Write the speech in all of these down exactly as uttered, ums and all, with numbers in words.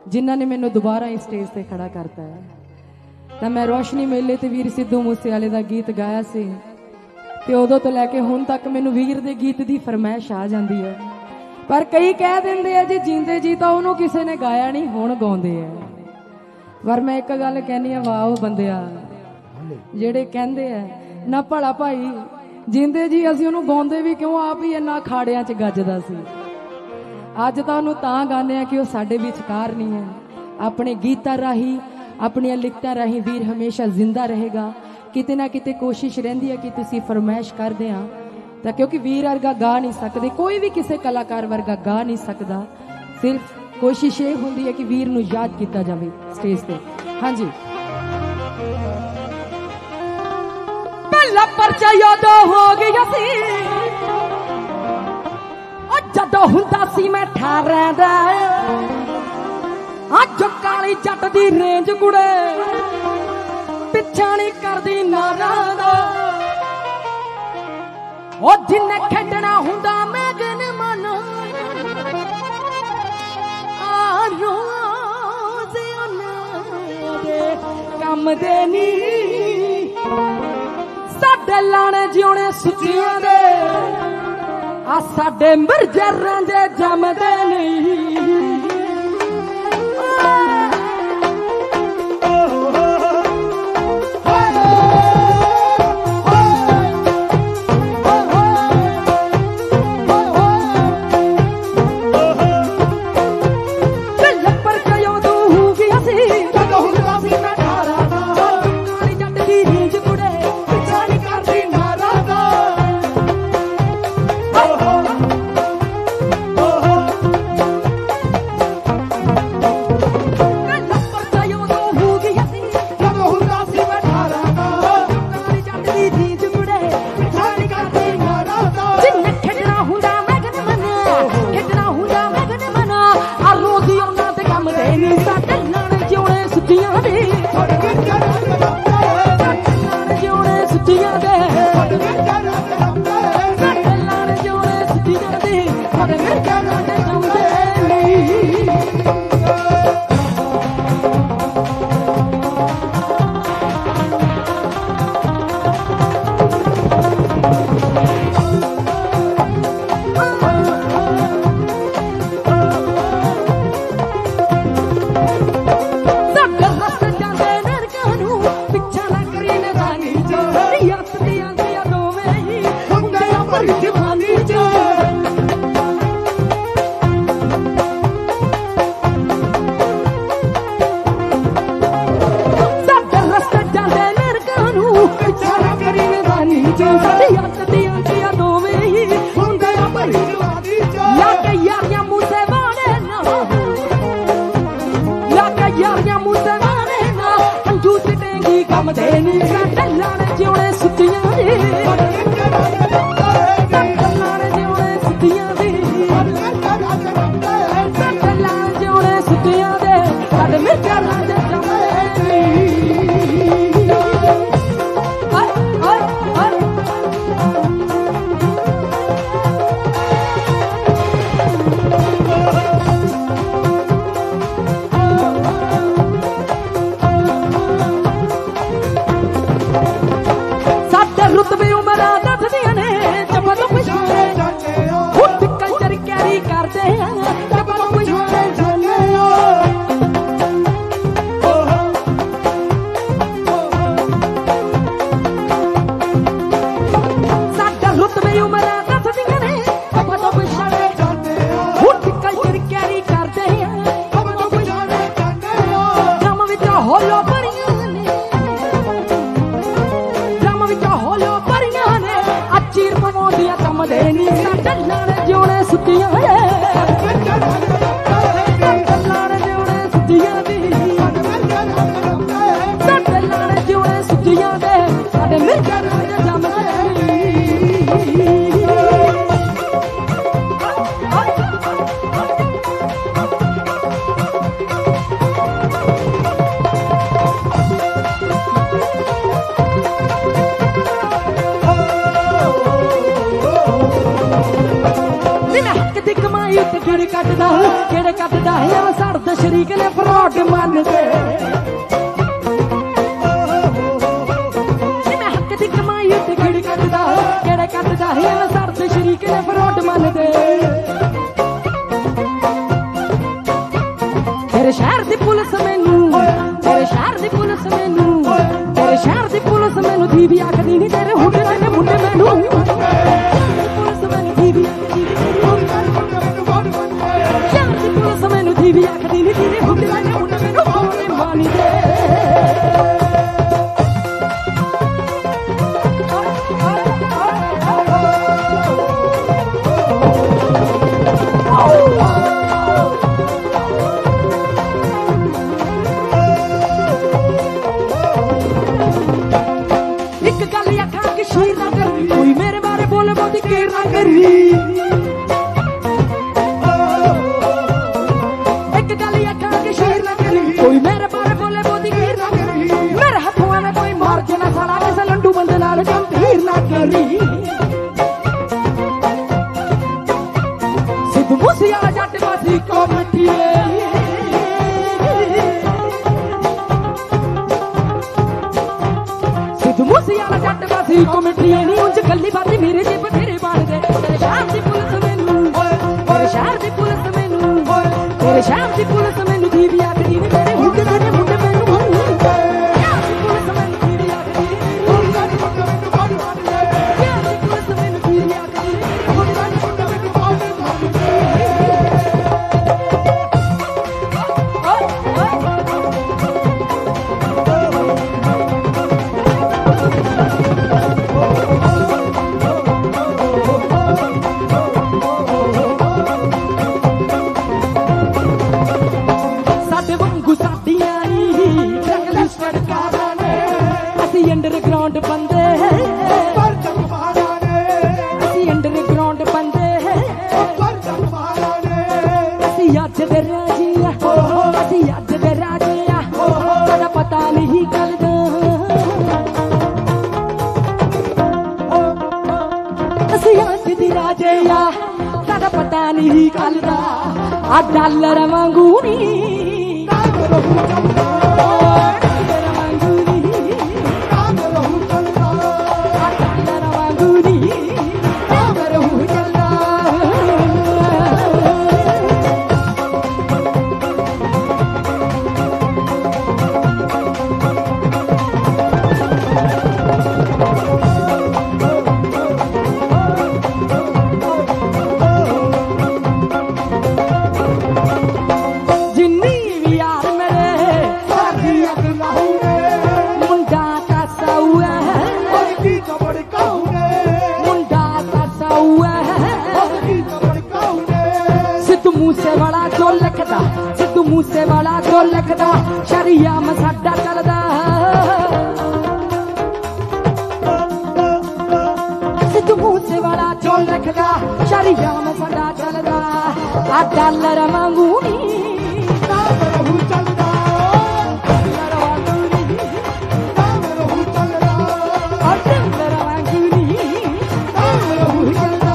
जिन्होंने मैनू दोबारा इस स्टेज से खड़ा करता है। तो मैं रोशनी मेले ते वीर सिद्धू मूसेवाले दा गीत गाया सी ते उदों तो लैके हुण तक मैनू वीर दे गीत दी फरमाइश आ जाती है। पर कई कह देंदे आ जी जींदे जी तो उन्होंने किसी ने गाया नहीं, हुण गाउंदे आ। पर मैं एक गल कहनी है, वाह बंदिया जेड़े कहंदे आ ना भला भाई जींदे जी असीं उहनूं गाउंदे भी क्यों, आप ही इन्ना अखाड़ियां च गजदा सी। अज तां उहनूं तां गाने कि वह साडे विचकार नहीं है। अपने गीतां राही अपनी लिखतां राही वीर हमेशा जिंदा रहेगा। किते ना किते कोशिश रहिंदी है कि तुसीं फरमाइश करदे आ तां, क्योंकि वीर वर्गा गा नहीं सकते, कोई भी किसी कलाकार वर्गा गा नहीं सकता। सिर्फ कोशिश ये होंदी है कि वीर नूं याद किया जाए स्टेज पे। हाँ जी, पहला परचा यादों हो गया सी जदों हुंदा सी मैं ठारां दा, अज काली जट दी रेंज कुड़े पिछा नहीं करदी नारां दा। ओ जिन्ने खेडना हुंदा मैगन मन आ रोज़ उन्हां दे कम दे नी, साडे लाणे जिउणे सुचियां दे आ साडे मरजरां दे जमदे नहीं। शरीक ने फ्रॉड मनदे मैं हक दी कमाई उत्ते गड़ कटदा केड़े कटदा है मैं सर ते शरीक ने फ्रॉड मनदे तेरे शहर दी पुलिस मैनू तेरे शहर दी पुलिस मैनू तेरे शहर दी पुलिस मैनू दी भी आखदी नहीं तेरे हुंडे ने मुंडे मैनू पुलिस मैनू दी भी शहर दी पुलिस मैनू दी भी आखदी नहीं तेरे हुंडे ने मुंडे मैनू बोले मानी दे कोई मेरे बारे बोले मोदी केर ना करी एक गली अखा के शेर ना करी कोई मेरे बारे बोले मोदी केर ना करी मेरे हाथों में कोई मार के ना साला के लंडू बंदे नाल गंभीर ना करी सिद्ध मूसेवाला जट बासी कमेटी सिद्ध मूसेवाला जट बासी कमेटी नहीं उंज गल्ली बाती मेरे जे बथेरे बाण दे तेरे शहर दी पुलिस मैनू तेरे शहर दी पुलिस मैनू तेरे शहर दी पुलिस मैनू दी भी आखदी ने तेरे हुंडे ने मुंडे मैनू शहर दी पुलिस मैनू दी भी आखदी ने हुंडे ने मुंडे मैनू बाण बाण दे शहर दी पुलिस मैनू दी भी आखदी ने हुंडे ने मुंडे मैनू बाण बाण दे अंडरग्राउंड बंदे असी अंडरग्राउंड बंदे असी अज दे राजे असी अज दे राजे साडा पता नहीं कल दा असी अज दी राजे साडा पता नहीं कल दा आ डॉलर वांगू नहीं सिद्धू मूसेवाला जो लिखदा शरिया में साडा चलदा सिद्धू मूसेवाला जो लिखदा शरिया में साडा चलदा आ डॉलर वांगू नहीं चलदा डॉलर वांगू नहीं चलदा आ डॉलर वांगू नहीं चलदा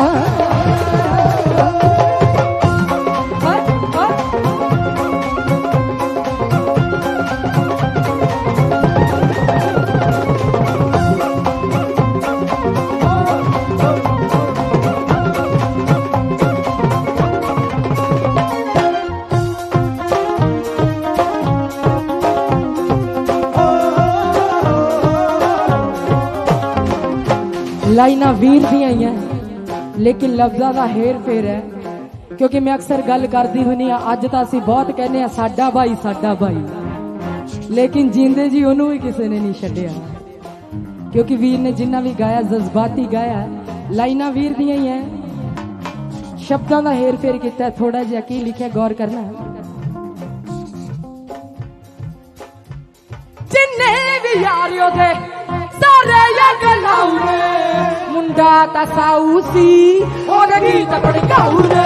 लाइना वीर दी आई हैं लेकिन लफ्ज़ां दा हेर फेर है क्योंकि मैं अक्सर गल करदी हुंदी हां अज तां असीं बहुत कहने आ साडा भाई साडा भाई लेकिन जींदे जी उन्होंने भी किसी ने नहीं छड्डिया क्योंकि वीर ने जिन्ना भी गाया जज्बाती गाया लाइना वीर दियां ही हैं शब्दां दा हेर फेर कीता थोड़ा जिहा की लिखिया गौर करना जिन्ने भी यारियों थे सारे गलाउने मुंडा ता साऊ सी ओदे गीत भड़काउने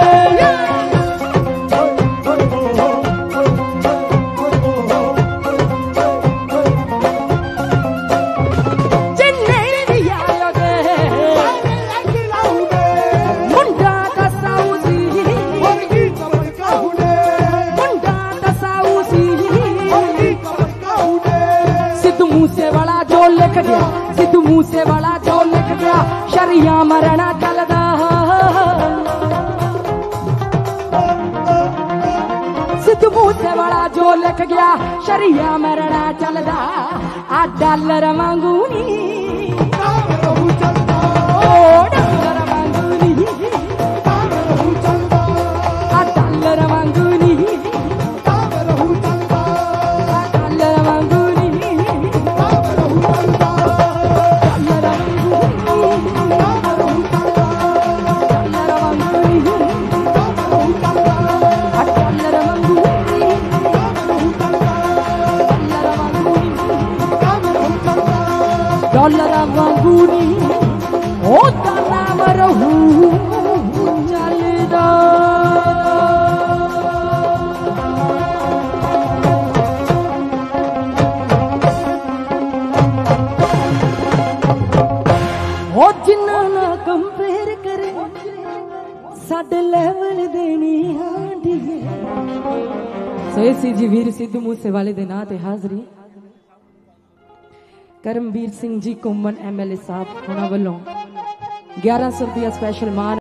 मुंडा मूसे वाला जो लिख गया शरिया मरना चलदा सिद्धू मूसे वाला जो लिख गया शरिया मरना चलदा आ डॉलर वांगू नी डॉलर वांगू नी आ डॉलर वांगू नी डॉलर वांगू नी डॉलर वांगूनी ओ नाम रहू चलदा ओ जिन्ना ना कंपेयर करे साडे लेवल देनी हांडी सो इसी जी वीर सिद्धू मूसे वाले दे नां ते हाजरी Karamvir Singh ji Ghumman M L A साहब होना वालों ग्यारह सौ रुपया स्पैशल मान